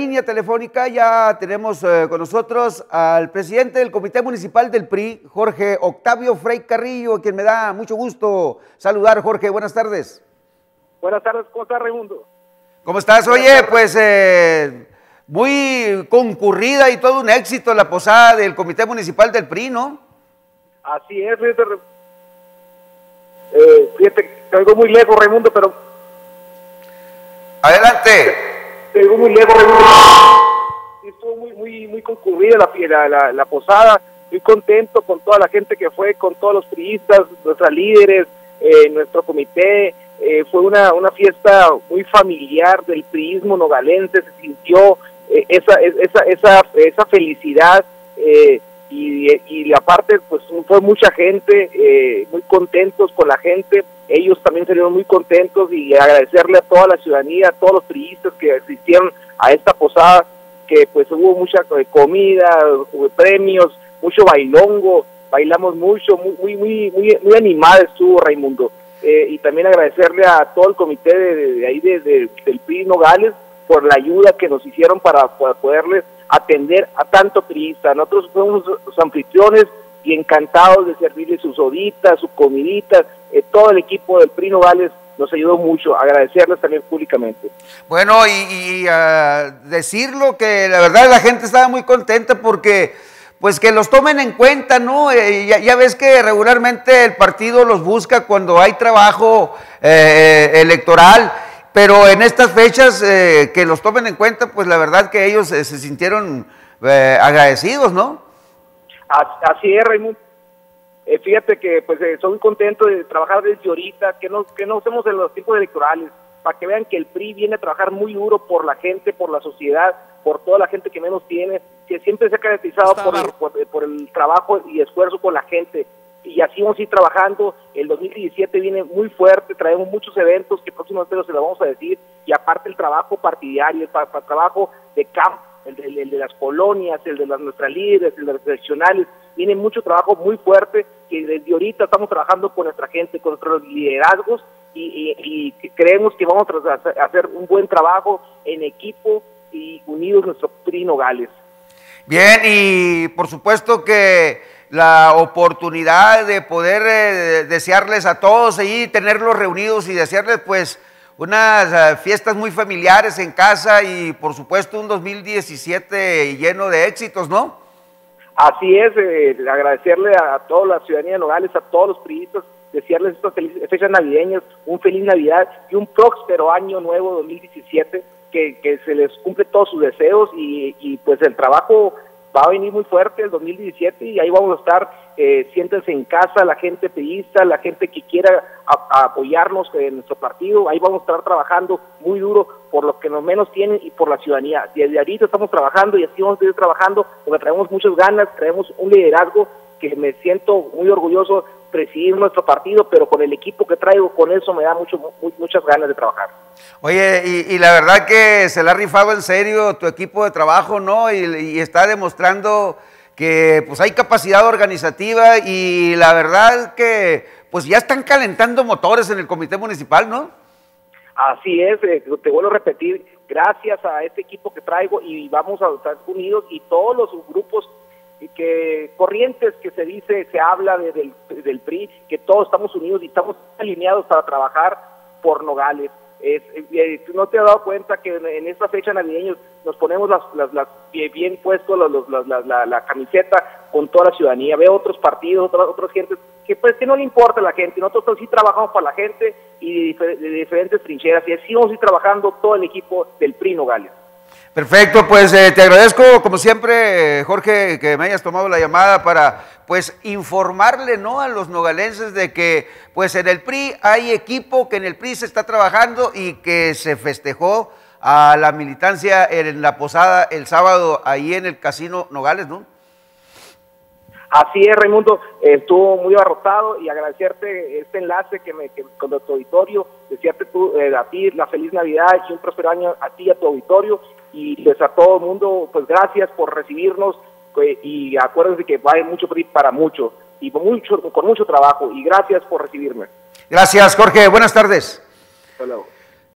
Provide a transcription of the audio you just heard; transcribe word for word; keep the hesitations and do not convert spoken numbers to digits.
línea telefónica ya tenemos eh, con nosotros al presidente del Comité Municipal del P R I, Jorge Octavio Frey Carrillo, a quien me da mucho gusto saludar. Jorge, buenas tardes. Buenas tardes, ¿cómo estás, Raimundo? ¿Cómo estás? Oye, pues eh, muy concurrida y todo un éxito la posada del Comité Municipal del P R I, ¿no? Así es, fíjate, eh, fíjate, te oigo muy lejos, Raimundo, pero... Adelante. Te oigo muy lejos, Raimundo. Estuvo muy, muy, muy concurrida la, la, la, la posada, muy contento con toda la gente que fue, con todos los priistas, nuestras líderes, eh, nuestro comité. Eh, fue una, una fiesta muy familiar del priismo nogalense, se sintió eh, esa, esa, esa, esa felicidad, eh, y, y aparte pues fue mucha gente, eh, muy contentos con la gente, ellos también salieron muy contentos, y agradecerle a toda la ciudadanía, a todos los priistas que asistieron a esta posada, que pues hubo mucha comida, hubo premios, mucho bailongo, bailamos mucho, muy, muy, muy, muy animada estuvo, Raimundo. Eh, y también agradecerle a todo el comité de, de, de ahí de, de, del P R I Nogales por la ayuda que nos hicieron para, para poderles atender a tanto priista. Nosotros fuimos los anfitriones y encantados de servirles sus soditas, sus comiditas. Eh, todo el equipo del P R I Nogales nos ayudó mucho, agradecerles también públicamente. Bueno, y, y uh, decirlo que la verdad la gente estaba muy contenta porque... pues que los tomen en cuenta, ¿no? Eh, ya, ya ves que regularmente el partido los busca cuando hay trabajo eh, electoral, pero en estas fechas eh, que los tomen en cuenta, pues la verdad que ellos eh, se sintieron eh, agradecidos, ¿no? Así es, Raimundo. Eh, fíjate que pues eh, soy muy contento de trabajar desde ahorita, que no, que no estemos en los tiempos electorales, para que vean que el P R I viene a trabajar muy duro por la gente, por la sociedad, por toda la gente que menos tiene, que siempre se ha caracterizado por el, por, por el trabajo y esfuerzo con la gente, y así vamos a ir trabajando. El dos mil diecisiete viene muy fuerte, traemos muchos eventos que próximamente se los vamos a decir, y aparte el trabajo partidario, el, el trabajo de campo, el de, el de las colonias, el de las nuestras líderes, el de las seccionales, viene mucho trabajo muy fuerte, que desde ahorita estamos trabajando con nuestra gente, con nuestros liderazgos, y, y, y creemos que vamos a hacer un buen trabajo en equipo y unidos nuestro P R I Nogales. Bien, y por supuesto que la oportunidad de poder eh, desearles a todos ahí, tenerlos reunidos y desearles pues unas uh, fiestas muy familiares en casa, y por supuesto un dos mil diecisiete lleno de éxitos, ¿no? Así es, eh, agradecerle a toda la ciudadanía de Nogales, a todos los priistas, desearles estas felices fechas navideñas, un feliz Navidad y un próspero año nuevo dos mil diecisiete, que, que se les cumple todos sus deseos, y, y pues el trabajo va a venir muy fuerte el dos mil diecisiete, y ahí vamos a estar. Eh, siéntense en casa, la gente priista, la gente que quiera a, a apoyarnos en nuestro partido, ahí vamos a estar trabajando muy duro por los que no menos tienen y por la ciudadanía. Desde ahorita estamos trabajando y así vamos a seguir trabajando, porque traemos muchas ganas, traemos un liderazgo que me siento muy orgulloso presidir nuestro partido, pero con el equipo que traigo, con eso me da mucho, muy, muchas ganas de trabajar. Oye, y, y la verdad que se la ha rifado en serio tu equipo de trabajo, ¿no? Y, y está demostrando que pues hay capacidad organizativa, y la verdad que pues ya están calentando motores en el comité municipal, ¿no? Así es, eh, te vuelvo a repetir, gracias a este equipo que traigo, y vamos a estar unidos, y todos los grupos que corrientes que se dice, se habla de, del, del P R I, que todos estamos unidos y estamos alineados para trabajar por Nogales. Es, eh, ¿no te has dado cuenta que en, en esta fecha navideña nos ponemos las, las, las bien, bien puestos los, los, la, la, la camiseta con toda la ciudadanía? Veo otros partidos, otras, otras gentes que pues que no le importa a la gente. Nosotros sí trabajamos para la gente y de, de diferentes trincheras, y así vamos a ir trabajando todo el equipo del P R I Nogales. Perfecto, pues eh, te agradezco como siempre, Jorge, que me hayas tomado la llamada para pues informarle, ¿no?, a los nogalenses de que pues en el P R I hay equipo, que en el P R I se está trabajando, y que se festejó a la militancia en la posada el sábado ahí en el Casino Nogales, ¿no? Así es, Raimundo, eh, estuvo muy abarrotado, y agradecerte este enlace que me que, con tu auditorio, desearte tú, eh, a ti la feliz Navidad y un próspero año a ti y a tu auditorio, y pues a todo el mundo, pues gracias por recibirnos, eh, y acuérdense que va a haber mucho P R I para mucho, y con mucho, con mucho trabajo, y gracias por recibirme. Gracias, Jorge, buenas tardes. Hasta luego.